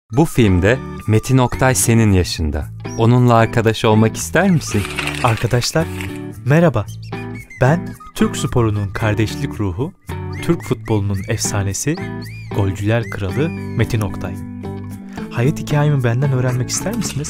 Bu filmde Metin Oktay senin yaşında. Onunla arkadaş olmak ister misin? Arkadaşlar, merhaba. Ben Türk sporunun kardeşlik ruhu, Türk futbolunun efsanesi, golcüler kralı Metin Oktay. Hayat hikayemi benden öğrenmek ister misiniz?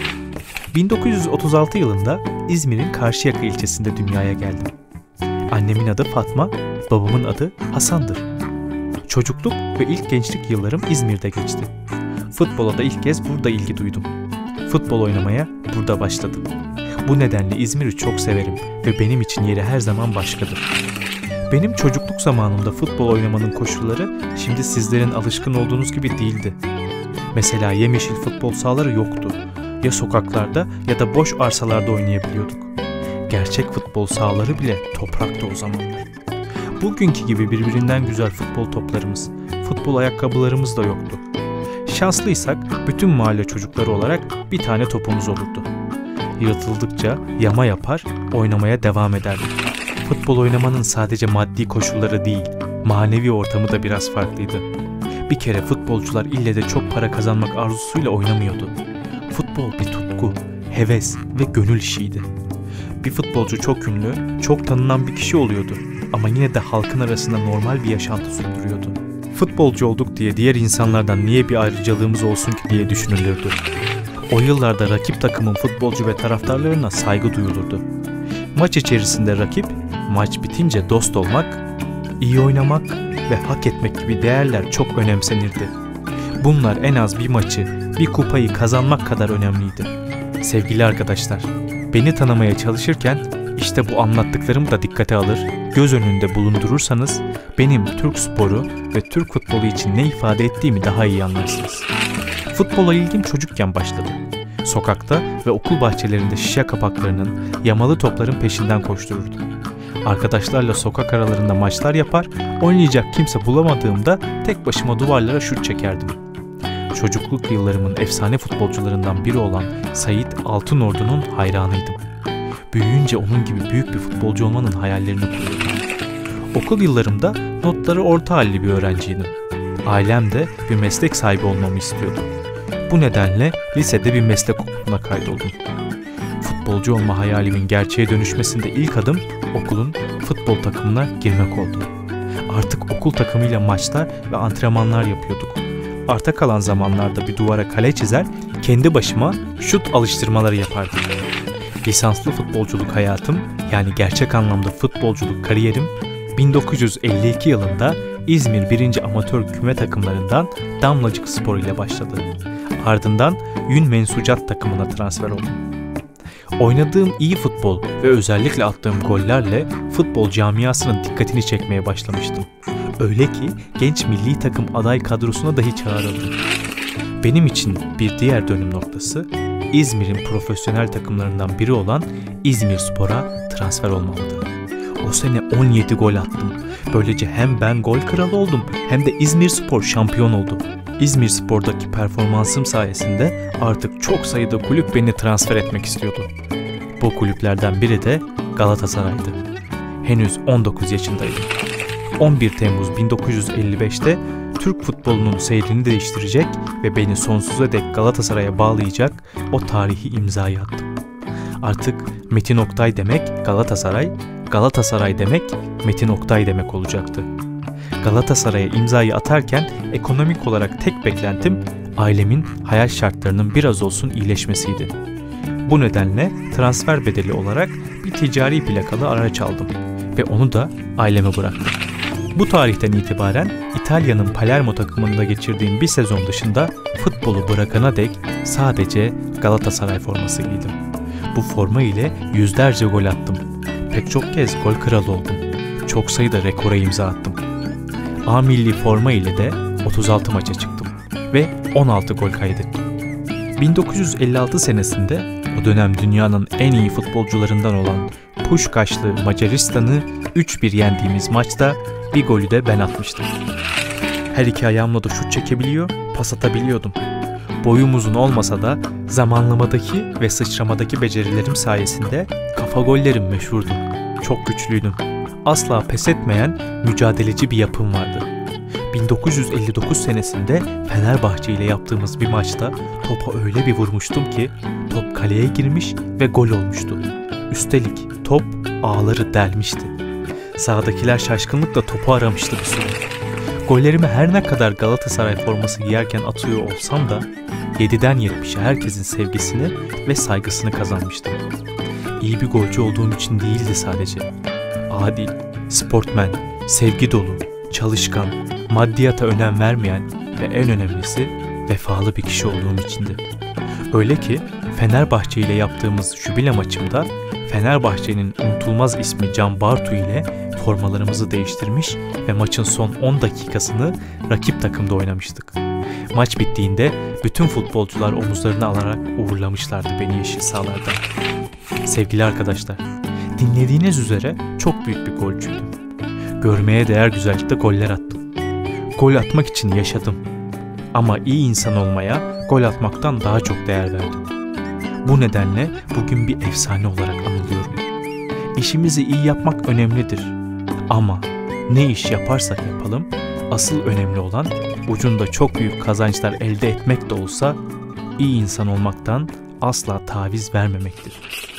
1936 yılında İzmir'in Karşıyaka ilçesinde dünyaya geldim. Annemin adı Fatma, babamın adı Hasan'dır. Çocukluk ve ilk gençlik yıllarım İzmir'de geçti. Futbola da ilk kez burada ilgi duydum. Futbol oynamaya burada başladım. Bu nedenle İzmir'i çok severim ve benim için yeri her zaman başkadır. Benim çocukluk zamanımda futbol oynamanın koşulları şimdi sizlerin alışkın olduğunuz gibi değildi. Mesela yemyeşil futbol sahaları yoktu. Ya sokaklarda ya da boş arsalarda oynayabiliyorduk. Gerçek futbol sahaları bile topraktı o zamanlar. Bugünkü gibi birbirinden güzel futbol toplarımız, futbol ayakkabılarımız da yoktu. Şanslıysak bütün mahalle çocukları olarak bir tane topumuz olurdu. Yırtıldıkça yama yapar, oynamaya devam ederdik. Futbol oynamanın sadece maddi koşulları değil, manevi ortamı da biraz farklıydı. Bir kere futbolcular ille de çok para kazanmak arzusuyla oynamıyordu. Futbol bir tutku, heves ve gönül işiydi. Bir futbolcu çok ünlü, çok tanınan bir kişi oluyordu ama yine de halkın arasında normal bir yaşantı sürdürüyordu. Futbolcu olduk diye diğer insanlardan niye bir ayrıcalığımız olsun ki diye düşünülürdü. O yıllarda rakip takımın futbolcu ve taraftarlarına saygı duyulurdu. Maç içerisinde rakip, maç bitince dost olmak, iyi oynamak ve hak etmek gibi değerler çok önemsenirdi. Bunlar en az bir maçı, bir kupayı kazanmak kadar önemliydi. Sevgili arkadaşlar, beni tanımaya çalışırken işte bu anlattıklarımı da dikkate alır, göz önünde bulundurursanız benim Türk sporu ve Türk futbolu için ne ifade ettiğimi daha iyi anlarsınız. Futbola ilgim çocukken başladı. Sokakta ve okul bahçelerinde şişe kapaklarının, yamalı topların peşinden koştururdum. Arkadaşlarla sokak aralarında maçlar yapar, oynayacak kimse bulamadığımda tek başıma duvarlara şut çekerdim. Çocukluk yıllarımın efsane futbolcularından biri olan Sait Altınordu'nun hayranıydım. Büyüyünce onun gibi büyük bir futbolcu olmanın hayallerini kuruyordum. Okul yıllarımda notları orta halli bir öğrenciydim. Ailem de bir meslek sahibi olmamı istiyordu. Bu nedenle lisede bir meslek okuluna kaydoldum. Futbolcu olma hayalimin gerçeğe dönüşmesinde ilk adım okulun futbol takımına girmek oldu. Artık okul takımıyla maçlar ve antrenmanlar yapıyorduk. Arta kalan zamanlarda bir duvara kale çizer, kendi başıma şut alıştırmaları yapardım. Lisanslı futbolculuk hayatım, yani gerçek anlamda futbolculuk kariyerim 1952 yılında İzmir 1. Amatör Küme takımlarından Damlacık Spor ile başladı. Ardından Yün Mensucat takımına transfer oldum. Oynadığım iyi futbol ve özellikle attığım gollerle futbol camiasının dikkatini çekmeye başlamıştım. Öyle ki genç milli takım aday kadrosuna dahi çağrıldım. Benim için bir diğer dönüm noktası İzmir'in profesyonel takımlarından biri olan İzmirspor'a transfer olmamdı. O sene 17 gol attım. Böylece hem ben gol kralı oldum hem de İzmirspor şampiyon oldu. İzmirspor'daki performansım sayesinde artık çok sayıda kulüp beni transfer etmek istiyordu. Bu kulüplerden biri de Galatasaray'dı. Henüz 19 yaşındaydım. 11 Temmuz 1955'te Türk futbolunun seyrini değiştirecek ve beni sonsuza dek Galatasaray'a bağlayacak o tarihi imzayı attım. Artık Metin Oktay demek Galatasaray, Galatasaray demek Metin Oktay demek olacaktı. Galatasaray'a imzayı atarken ekonomik olarak tek beklentim ailemin hayal şartlarının biraz olsun iyileşmesiydi. Bu nedenle transfer bedeli olarak bir ticari plakalı araç aldım ve onu da aileme bıraktım. Bu tarihten itibaren İtalya'nın Palermo takımında geçirdiğim bir sezon dışında futbolu bırakana dek sadece Galatasaray forması giydim. Bu forma ile yüzlerce gol attım. Pek çok kez gol kralı oldum. Çok sayıda rekora imza attım. A milli forma ile de 36 maça çıktım ve 16 gol kaydettim. 1956 senesinde o dönem dünyanın en iyi futbolcularından olan Puşkaşlı Macaristan'ı 3-1 yendiğimiz maçta bir golü de ben atmıştım. Her iki ayağımla da şut çekebiliyor, pas atabiliyordum. Boyum uzun olmasa da zamanlamadaki ve sıçramadaki becerilerim sayesinde kafa gollerim meşhurdu. Çok güçlüydüm. Asla pes etmeyen mücadeleci bir yapım vardı. 1959 senesinde Fenerbahçe ile yaptığımız bir maçta topa öyle bir vurmuştum ki top kaleye girmiş ve gol olmuştu. Üstelik top ağları delmişti. Sahadakiler şaşkınlıkla topu aramıştı bir süre. Gollerimi her ne kadar Galatasaray forması giyerken atıyor olsam da 7'den 70'e herkesin sevgisini ve saygısını kazanmıştım. İyi bir golcü olduğum için değildi sadece. Adil, sportmen, sevgi dolu, çalışkan, maddiyata önem vermeyen ve en önemlisi vefalı bir kişi olduğum içindi. Öyle ki Fenerbahçe ile yaptığımız jübile maçımda Fenerbahçe'nin unutulmaz ismi Can Bartu ile formalarımızı değiştirmiş ve maçın son 10 dakikasını rakip takımda oynamıştık. Maç bittiğinde bütün futbolcular omuzlarını alarak uğurlamışlardı beni yeşil sahalarda. Sevgili arkadaşlar, dinlediğiniz üzere çok büyük bir golcüydüm. Görmeye değer güzellikte goller attım. Gol atmak için yaşadım. Ama iyi insan olmaya gol atmaktan daha çok değer verdim. Bu nedenle bugün bir efsane olarak anılıyorum. İşimizi iyi yapmak önemlidir. Ama ne iş yaparsak yapalım, asıl önemli olan ucunda çok büyük kazançlar elde etmek de olsa iyi insan olmaktan asla taviz vermemektir.